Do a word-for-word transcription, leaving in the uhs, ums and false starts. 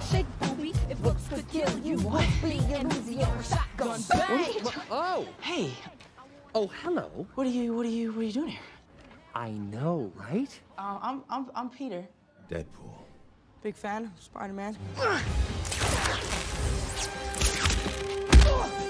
Shake, booby, if looks could kill you. What? Be an Uzi or a shotgun. Bang! Oh, Hey. oh, hello. What are you? What are you? What are you doing here? I know, right? Uh, I'm I'm I'm Peter. Deadpool. Big fan of Spider-Man.